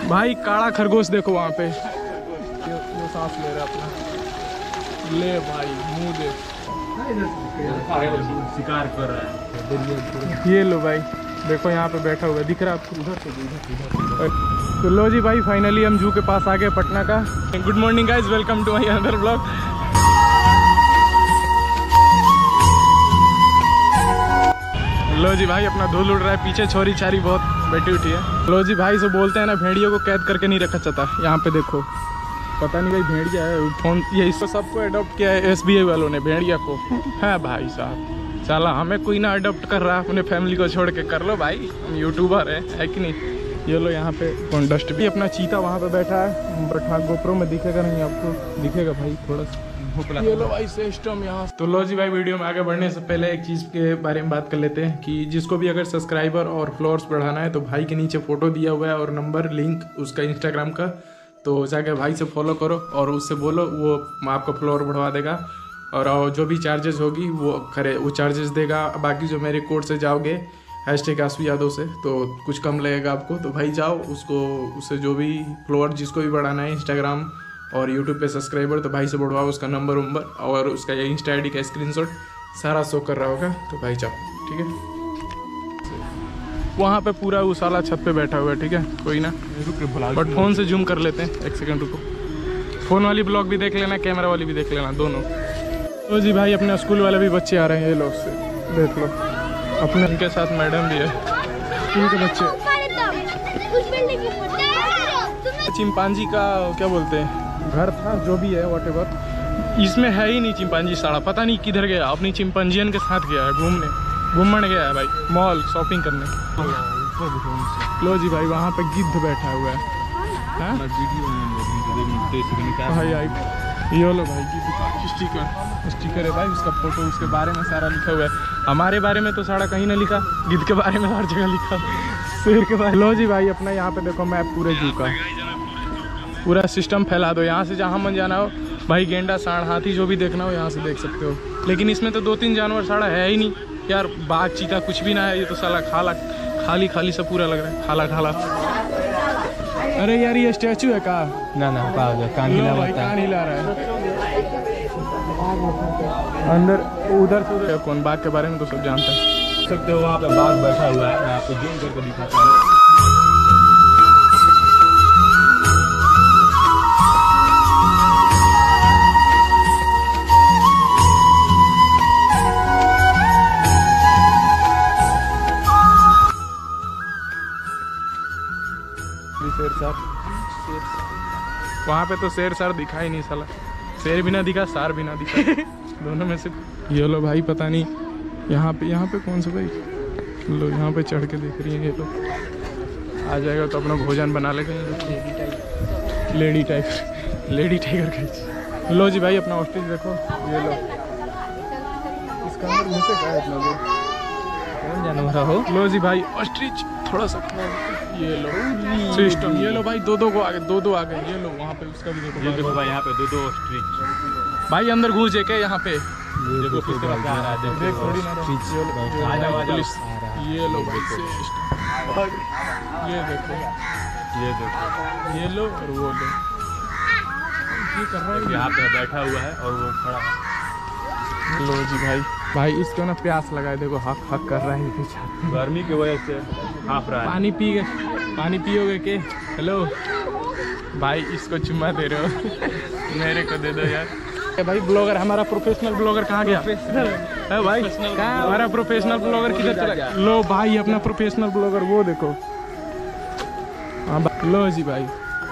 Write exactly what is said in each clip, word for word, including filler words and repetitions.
भाई काला खरगोश देखो वहाँ पे, ये, ये सांस ले रहा अपना। ले भाई मुंह देख, शिकार कर रहा है। ये लो भाई देखो यहाँ पे बैठा हुआ है, दिख रहा है आपको? उधर से उधर। तो लो जी भाई फाइनली हम जू के पास आ गए पटना का। Good morning guys, welcome to my another blog. लो जी भाई अपना धूल उड़ रहा है, पीछे छोरी चारी बहुत बैठी उठी है। लो जी भाई से बोलते हैं ना, भेड़ियों को कैद करके नहीं रखा चाहता। यहाँ पे देखो, पता नहीं भाई भेड़िया है, फोन ये इसको सबको अडॉप्ट किया है एस बी आई वालों ने, भेड़िया को है भाई साहब। साला हमें कोई ना अडॉप्ट कर रहा, अपने फैमिली को छोड़ के कर लो भाई, हम यूट्यूबर है, है कि नहीं। ये लो यहाँ पे कौन डस्ट भी अपना चीता वहाँ पे बैठा है, बट गोप्रो में दिखेगा नहीं आपको, दिखेगा भाई थोड़ा सा। ये लो भाई सिस्टम यहाँ। तो लो जी भाई वीडियो में आगे बढ़ने से पहले एक चीज़ के बारे में बात कर लेते हैं कि जिसको भी अगर सब्सक्राइबर और फॉलोअर्स बढ़ाना है तो भाई के नीचे फोटो दिया हुआ है और नंबर लिंक उसका इंस्टाग्राम का, तो जाके भाई से फॉलो करो और उससे बोलो, वो आपका फॉलोअर बढ़वा देगा और जो भी चार्जेस होगी वो करे, वो चार्जेस देगा। बाकी जो मेरे कोड से जाओगे हैशटैग आशवी यादव से, तो कुछ कम लगेगा आपको। तो भाई जाओ उसको, उससे जो भी फॉलोअर जिसको भी बढ़ाना है इंस्टाग्राम और यूट्यूब पे सब्सक्राइबर, तो भाई से बढ़वाओ, उसका नंबर वंबर और उसका ये इंस्टा आई डी का स्क्रीनशॉट सारा शो कर रहा होगा, तो भाई जाओ ठीक है। वहाँ पे पूरा उस वाला छत पे बैठा हुआ है, ठीक है कोई ना, बट फ़ोन से जूम कर लेते हैं, एक सेकंड रुको। फ़ोन वाली ब्लॉग भी देख लेना, कैमरा वाली भी देख लेना, दोनों। तो जी भाई अपने स्कूल वाले भी बच्चे आ रहे हैं, ये लोग से देख लो, अपने इनके साथ मैडम भी है, इनके बच्चे। चिंपांजी का क्या बोलते हैं घर था, जो भी है वॉट एवर, इसमें है ही नहीं चिंपांजी साड़ा, पता नहीं किधर गया, अपनी चिंपांजियन के साथ गया है घूमने, घूमने गया है भाई, मॉल शॉपिंग करने। लो जी भाई वहाँ पे गिद्ध बैठा हुआ है, भाई आई ये लो भाई गिद्ध स्टिकर, स्टिकर है भाई, उसका फोटो, उसके बारे में सारा लिखा हुआ है। हमारे बारे में तो सारा कहीं ना लिखा, गिद्ध के बारे में हर जगह लिखा, शेर के बारे। लो जी भाई अपना यहाँ पे देखो मैप पूरे जू का, पूरा सिस्टम फैला दो, यहाँ से जहाँ मन जाना हो भाई, गेंडा सांड हाथी जो भी देखना हो यहाँ से देख सकते हो। लेकिन इसमें तो दो तीन जानवर साड़ा है ही नहीं यार, बाघ चीता कुछ भी ना है, ये तो साला खाला खाली खाली सा पूरा लग रहा है, खाला खाला। अरे यार ये स्टैचू है का? ना ना कान हिला भाई, कान हिला रहा है अंदर, उधर से उधर कौन, बाघ के बारे में तो सब जानता है। सकते हो वहाँ पे बाघ बैठा हुआ है, मैं आपको जूम करके दिखाता हूँ। शेर सार, वहाँ पे तो शेर सार दिखा ही नहीं साला, शेर भी ना दिखा, सार भी ना दिखा, दोनों में से। ये लो भाई पता नहीं यहाँ पे, यहाँ पे कौन सा भाई, लो यहाँ पे चढ़ के देख रही है, ये लो आ जाएगा तो अपना भोजन बना लेगा, लेडी टाइगर, लेडी टाइगर का। लो जी भाई अपना ऑस्ट्रिच देखो, ये लो इसका अंदर मुँह से क्या है इतना जो कौन जानवर हो। लो जी भाई ऑस्ट्रिच थोड़ा सा, ये लो सिस्टम, ये लो भाई दो दो को आगे, दो दो आ गए, ये लो वहाँ पे उसका भी देखो, ये देखो भाई यहाँ पे दो दो ऑस्ट्रिच भाई अंदर घुस जाके यहाँ पे देखो किस तरह से आ रहा है, देख थोड़ी ना आ जाओ आ जाओ। ये लो भाई सिस्टम, ये देखो, ये देखो, ये लो और वो लो, ये कर रहा है यहाँ पे बैठा हुआ है और वो खड़ा है। लो जी भाई, भाई इसको ना प्यास लगा है, देखो हक हक कर रहा है पीछे, गर्मी की वजह से हाँफ रहा है। पानी पी गए, पानी पियोगे के? हेलो भाई इसको चुम्मा दे रहे हो मेरे को दे दो यार। भाई ब्लॉगर, हमारा प्रोफेशनल ब्लॉगर कहाँ गया है भाई? कहाँ हमारा प्रोफेशनल ब्लॉगर किधर चला गया? लो भाई अपना प्रोफेशनल ब्लॉगर वो देखो, हाँ लो जी भाई,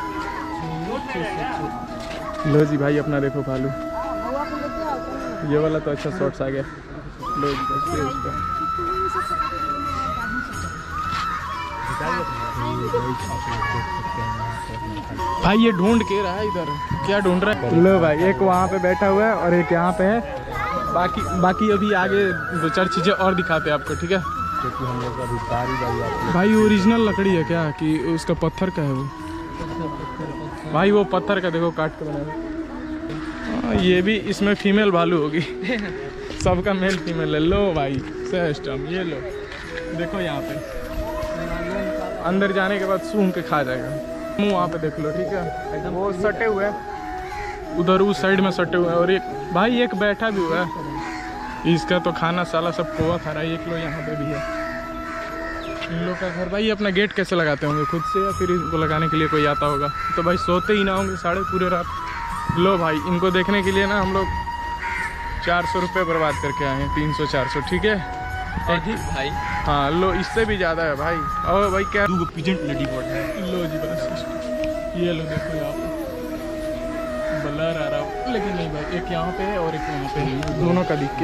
लो जी भाई अपना देखो भालू, ये वाला तो अच्छा शॉट्स आ गया। लो जी भाई उसका भाई ये ढूंढ के रहा है इधर, क्या ढूंढ रहा है? लो भाई एक वहाँ पे बैठा हुआ है और एक यहाँ पे है, बाकी बाकी अभी आगे दो चार चीज़ें और दिखाते हैं आपको, ठीक है? क्योंकि हम लोग अभी बारी बारी भाई ओरिजिनल लकड़ी है क्या कि उसका पत्थर का है वो? भाई वो पत्थर का देखो काट के बना, ये भी इसमें फीमेल भालू होगी सबका मेल फीमेल है। लो भाई सिस्टम, ये लो देखो यहाँ पे अंदर जाने के बाद सूंघ के खा जाएगा। मुँह वहाँ पे देख लो, ठीक है, वो सटे हुए हैं उधर उस साइड में सटे हुए हैं। और एक भाई एक बैठा भी हुआ है, इसका तो खाना साला सब पोहा खा रहा है। एक लो यहाँ पे भी है। इन लोग का घर भाई अपना गेट कैसे लगाते होंगे, खुद से या फिर इनको लगाने के लिए कोई आता होगा? तो भाई सोते ही ना होंगे साढ़े पूरे रात। लो भाई इनको देखने के लिए ना हम लोग चार सौ रुपये बर्बाद करके आए हैं, तीन सौ चार सौ, ठीक है भाई। हाँ लो, इससे भी ज़्यादा है भाई। और भाई क्या पिजेंट लेडी बर्ड है। लो जी बस, ये लो देखो यहाँ पे ब्लर आ रहा हो, लेकिन नहीं भाई, एक यहाँ पे है और एक यहाँ पे है, दोनों का दिख के।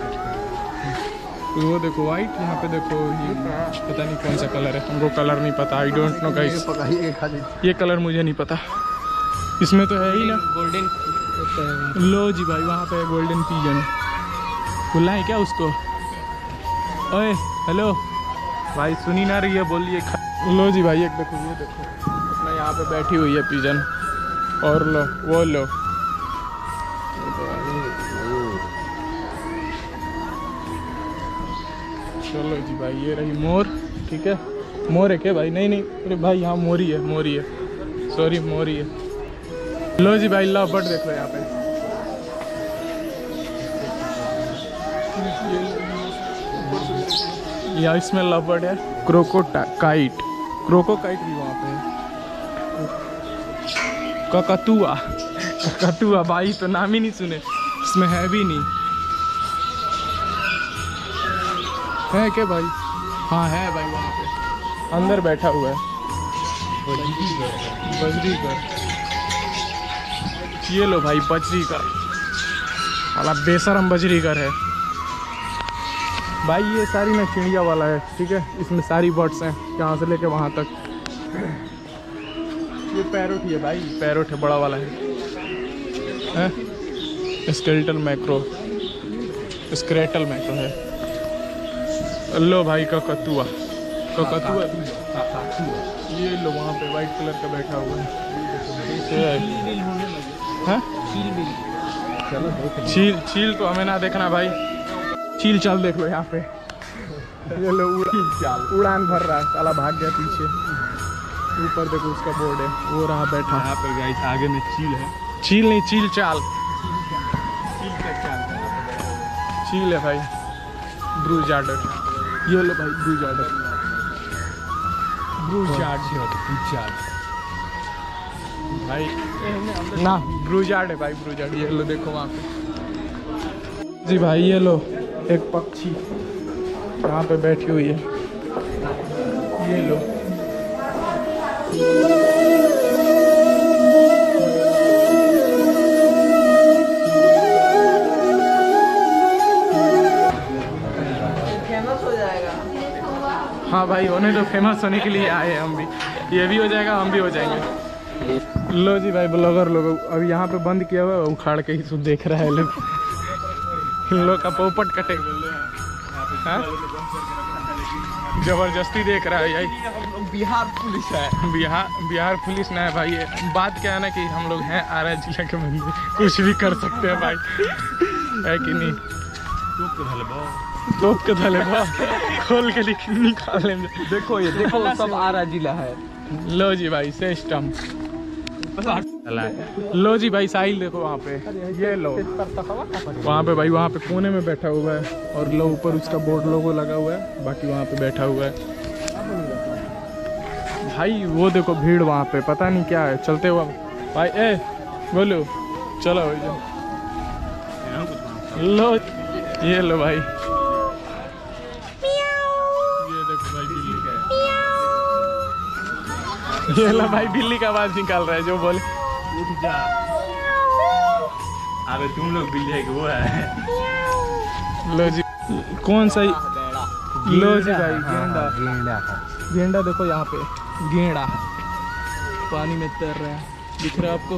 वो देखो वाइट, यहाँ पे देखो ये पता नहीं कौन सा कलर है, हमको कलर नहीं पता, आई डोंट नो गाइस, ये कलर मुझे नहीं पता, इसमें तो है ही ना गोल्डन। लो जी भाई वहाँ पे गोल्डन पिजन, बुलाएं क्या उसको? ओए हेलो भाई, सुनी ना रही है, बोलिए। लो जी भाई एक देखो, ये देखो अपना यहाँ पे बैठी हुई है पिजन। और लो वो लो, चलो जी भाई ये रही मोर, ठीक है। मोर है क्या भाई? नहीं नहीं, अरे भाई यहाँ मोरी है, मोरी है, सॉरी मोरी है। लो जी भाई लव बर्ड देख लो यहाँ पे, या इसमें लव बर्ड है, क्रोकोकाइट, क्रोकोकाइट भी वहाँ पे है, ककतुआ, ककतुआ भाई तो नाम ही नहीं सुने, इसमें है भी नहीं, है क्या भाई? हाँ है भाई, वहाँ पे अंदर बैठा हुआ है बजरीगर। ये लो भाई बजरीगर, साला बेशरम बजरीगर है भाई। ये सारी ना चिड़िया वाला है, ठीक है, इसमें सारी बर्ड्स हैं यहाँ से लेके वहाँ तक। ये पैरोट ही है भाई, पैरोट है, बड़ा वाला है, है? स्केलेटल मैक्रो, स्क्रेटल मैक्रो है। लो भाई ककतुआ, ककतुआ ये लो वहाँ पे वाइट कलर का बैठा हुआ है। चील, चील तो हमें ना देखना भाई, चील चाल देख लो यहाँ पे, ये लो उड़ान, उड़ान भर रहा है, साला भाग गया पीछे। ऊपर देखो उसका बोर्ड है, वो रहा बैठा यहाँ पे गाइस, आगे में चील है, चील नहीं चील चाल, चील का चाल चील है भाई, ब्रू जार्डर। ये लो भाई ब्रू जार्डर, ब्रू जार्ड भाई ना, ब्रू जार्ड है भाई, ब्रू जार्ड। ये लो देखो वहाँ पे जी भाई, ये लो एक पक्षी यहाँ पे बैठी हुई है, ये लो। हाँ भाई होने तो, फेमस होने के लिए आए हैं हम भी, ये भी हो जाएगा हम भी हो जाएंगे। लो जी भाई ब्लॉगर लोग अभी यहाँ पे बंद किया हुआ है, उखाड़ के ही सब देख रहा है लोग, इन लोग का पोपट कटे, जबरदस्ती देख रहा है यार। बिहार पुलिस है, बिहार बिहार पुलिस ना है भाई, ये बात क्या है ना कि हम लोग हैं आरा जिला के बंदे, कुछ भी कर सकते हैं भाई, है कि नहीं? तोप के धले बा खोल के निकाल लेंगे। देखो ये देखो सब आरा जिला है। लो जी भाई सिस्टम, लो जी भाई साहिल देखो वहाँ पे, ये लो वहाँ पे भाई, वहाँ पे कोने में बैठा हुआ है, और लो ऊपर उसका बोर्ड लोगो लगा हुआ है, बाकी वहाँ पे बैठा हुआ है भाई। वो देखो भीड़ वहाँ पे, पता नहीं क्या है, चलते हुआ भाई, ए बोलो चलो लो, ये लो भाई, ये देखो भाई बिल्ली का, ये लो भाई बिल्ली का आवाज निकाल रहा है, जो बोले उठ जा, अबे तुम लोग बिल्ली है कि वो है? लो जी कौन सा? लो जी भाई गेंडा, गेंडा गेंडा देखो यहाँ पे, गेंडा पानी में तैर रहा है, दिख रहा है आपको?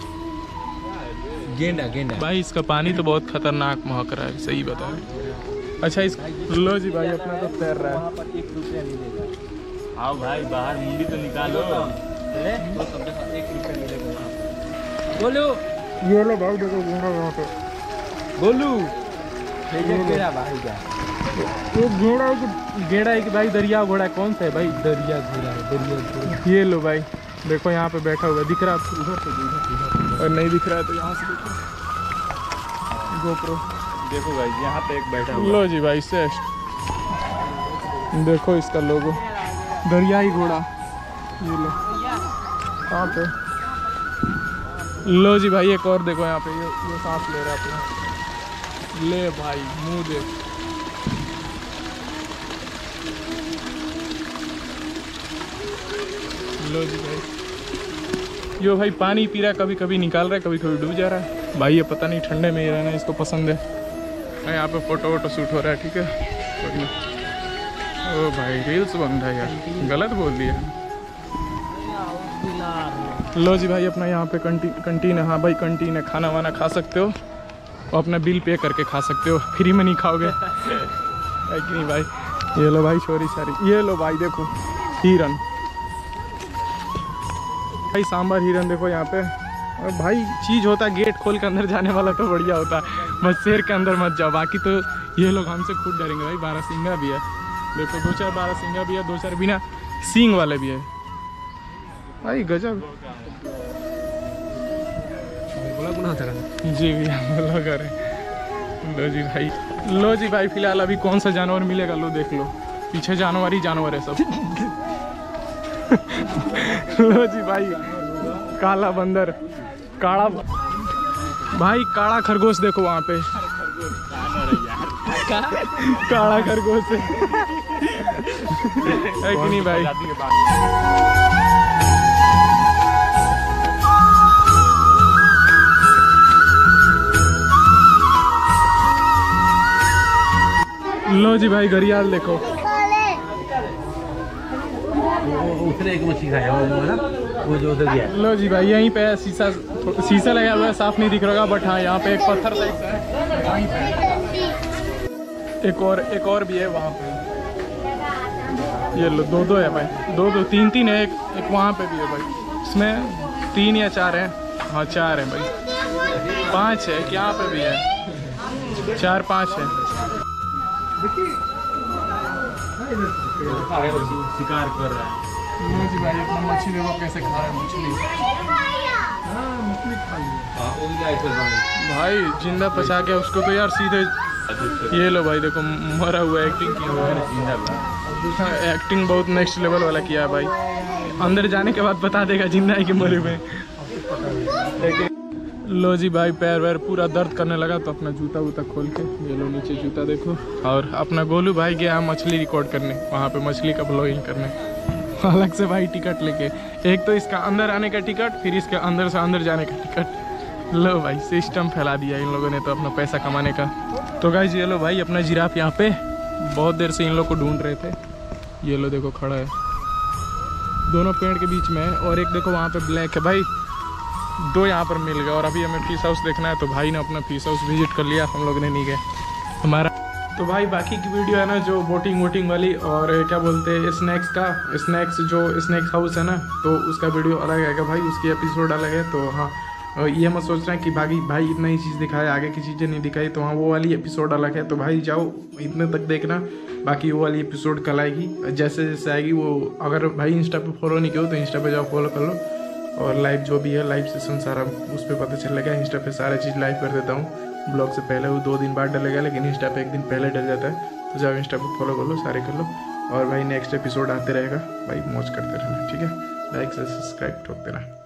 गेंडा गेंडा भाई इसका पानी तो बहुत खतरनाक महक रहा है, सही बता रहे। अच्छा इस, लो जी भाई अपना तो तैर रहा है। एक रुपया मिलेगा। आओ भाई बाहर मुंडी तो निकालो, एक रुपया मिलेगा। बोलो ये लो भाई देखो गेंडा यहाँ पे, बोलू गेंडा भाई का, वो घोड़ा है कि गेड़ा है कि भाई दरिया घोड़ा कौन सा है भाई? दरिया घोड़ा है, दरिया घोड़ा। ये लो भाई देखो यहाँ पे बैठा हुआ है, दिख रहा है आपको? उधर से उधर, और नहीं दिख रहा है तो यहाँ से देखो गोप्रो। देखो भाई यहाँ पे एक बैठा हुआ। लो जी भाई सेस्ट, देखो इसका लोगो, दरियाई घोड़ा, ये लो कहाँ पे। लो जी भाई एक और देखो यहाँ पे, ये ये सांस ले रहा है अपना, ले भाई मुंह देख। लो जी भाई यो भाई पानी पी रहा है, कभी कभी निकाल रहा है, कभी कभी डूब जा रहा है भाई, ये पता नहीं ठंडे में ही रहना इसको पसंद है। यहाँ पे फोटो वोटो शूट हो रहा है, ठीक है। ओ भाई रील्स बन रहा है यार, गलत बोल दिया। लो जी भाई अपना यहाँ पे कंटी कंटीन है। हाँ भाई कंटीन है, खाना वाना खा सकते हो और अपना बिल पे करके खा सकते हो, फ्री में नहीं खाओगे है कि नहीं भाई। ये लो भाई छोरी सारी, ये लो भाई देखो हिरन भाई, सांबर हिरन देखो यहाँ पे। और भाई चीज़ होता है गेट खोल के अंदर जाने वाला तो बढ़िया होता है, बस शेर के अंदर मत जाओ, बाकी तो ये लोग हमसे खुद डरेंगे भाई। बारहसिंगा भी है देखो, दो चार बारहसिंगा भी है, दो चार बिना सींग वाले भी है भाई, गजब। जी भैया बोला करें। लो जी भाई, लो जी भाई फिलहाल अभी कौन सा जानवर मिलेगा लो देख लो, पीछे जानवर ही जानवर है सब। लो जी भाई काला बंदर, काला भाई काला खरगोश देखो वहाँ पे, काला खरगोश है कि नहीं भाई। लो जी भाई घड़ियाल देखो, उसने एक मछली खाया वो ना, वो जो उधर गया। लो जी भाई यहीं पे शीशा शीशा लगा हुआ है, साफ नहीं दिख रहा होगा, बट हाँ यहाँ पे एक पत्थर टाइप का है वहीं पे। एक और एक और भी है वहाँ पे, ये लो दो दो है भाई, दो दो तीन तीन है, एक एक वहाँ पे भी है भाई, इसमें तीन या चार हैं। हाँ चार है भाई, पाँच है, यहाँ पे भी है, चार पाँच है। शिकार कर रहा है। लो जी भाई अपना मछली देखो कैसे खा रहा है, मछली मछली खा लिया भाई, जिंदा पचा के उसको तो यार सीधे। ये लो भाई देखो मरा हुआ एक्टिंग किया हुआ है, एक्टिंग बहुत नेक्स्ट लेवल वाला किया है भाई, अंदर जाने के बाद बता देगा जिंदा है कि मरे हुए। लो जी भाई पैर वैर पूरा दर्द करने लगा तो अपना जूता वूता खोल के, ये लो नीचे जूता देखो। और अपना गोलू भाई गया मछली रिकॉर्ड करने, वहाँ पे मछली का ब्लॉगिंग करने, अलग से भाई टिकट लेके, एक तो इसका अंदर आने का टिकट, फिर इसके अंदर से अंदर जाने का टिकट। लो भाई सिस्टम फैला दिया इन लोगों ने तो अपना पैसा कमाने का। तो गाइस ये लो भाई अपना जिराफ यहाँ पे बहुत देर से इन लोग को ढूंढ रहे थे, ये लो देखो खड़ा है, दोनों पेड़ के बीच में है। और एक देखो वहाँ पे ब्लैक है भाई, दो यहाँ पर मिल गए। और अभी हमें फिश हाउस देखना है तो भाई ने अपना फिश हाउस विजिट कर लिया, हम लोग ने नहीं गए हमारा। तो भाई बाकी की वीडियो है ना जो बोटिंग वोटिंग वाली और क्या बोलते हैं स्नैक्स का, स्नैक्स जो स्नैक्स हाउस है ना, तो उसका वीडियो अलग आएगा भाई, उसकी एपिसोड अलग है। तो हाँ ये मत सोच रहे हैं कि भाई भाई इतना ही चीज़ दिखाया आगे की चीज़ें नहीं दिखाई, तो हाँ वो वाली एपिसोड अलग है। तो भाई जाओ इतने तक देखना, बाकी वो वाली एपिसोड कल आएगी, जैसे जैसे आएगी वो। अगर भाई इंस्टा पे फॉलो नहीं किया तो इंस्टा पे जाओ फॉलो कर लो, और लाइव जो भी है लाइव सेशन सारा उस पर पता चलेगा। इंस्टा पे सारा चीज़ लाइव कर देता हूँ, ब्लॉग से पहले वो दो दिन बाद डलेगा, लेकिन इंस्टा पे एक दिन पहले डल जाता है। तो जाओ इंस्टा पे फॉलो कर लो, सारे कर लो, और भाई नेक्स्ट एपिसोड आते रहेगा भाई, मौज करते रहना, ठीक है। लाइक से सब्सक्राइब ठोक देना।